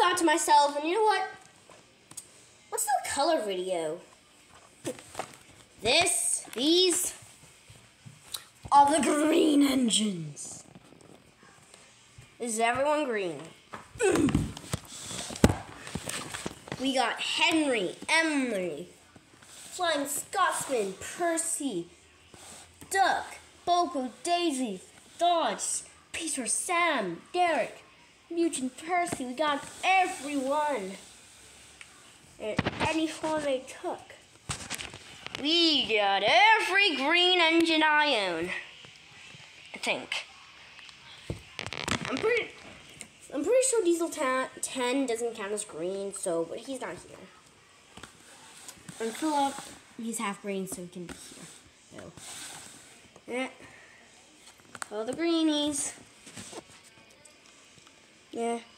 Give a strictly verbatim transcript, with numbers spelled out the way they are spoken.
thought to myself, and you know what? Let's do a color video. This, these are the green engines. Is everyone green? We got Henry, Emily, Flying Scotsman, Percy, Duck, Boko, Daisy, Dodge, Peter, Sam, Derek, Nugent, Percy. We got everyone. And any one they took. We got every green engine I own. I think. I'm pretty I'm pretty sure Diesel ten doesn't count as green, so but he's not here. And Philip, he's half green, so he can be here. No. Yeah. All the greenies. Yeah.